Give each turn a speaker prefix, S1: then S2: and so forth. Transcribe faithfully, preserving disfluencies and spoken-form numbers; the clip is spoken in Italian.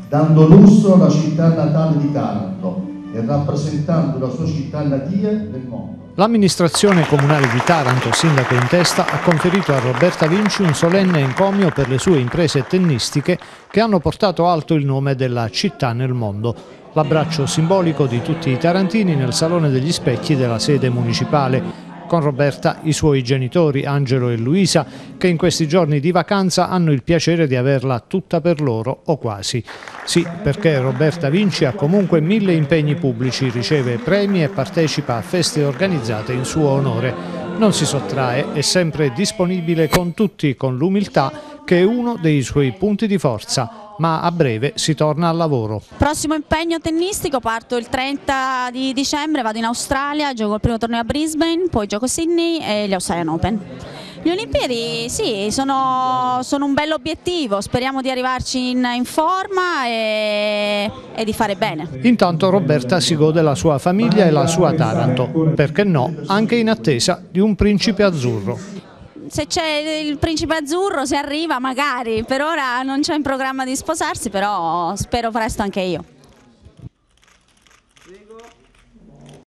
S1: dando lustro alla città natale di Taranto e rappresentando la sua città natia nel mondo.
S2: L'amministrazione comunale di Taranto, sindaco in testa, ha conferito a Roberta Vinci un solenne encomio per le sue imprese tennistiche che hanno portato alto il nome della città nel mondo. L'abbraccio simbolico di tutti i tarantini nel Salone degli Specchi della sede municipale. Con Roberta i suoi genitori, Angelo e Luisa, che in questi giorni di vacanza hanno il piacere di averla tutta per loro o quasi. Sì, perché Roberta Vinci ha comunque mille impegni pubblici, riceve premi e partecipa a feste organizzate in suo onore. Non si sottrae, è sempre disponibile con tutti con l'umiltà che è uno dei suoi punti di forza. Ma a breve si torna al lavoro.
S3: Prossimo impegno tennistico, parto il trenta di dicembre, vado in Australia, gioco il primo torneo a Brisbane, poi gioco Sydney e gli Australian Open. Le Olimpiadi sì, sono, sono un bell'obiettivo, speriamo di arrivarci in, in forma e, e di fare bene.
S2: Intanto Roberta si gode la sua famiglia e la sua Taranto, perché no, anche in attesa di un principe azzurro.
S3: Se c'è il principe azzurro, se arriva magari, per ora non c'è in programma di sposarsi, però spero presto anche io.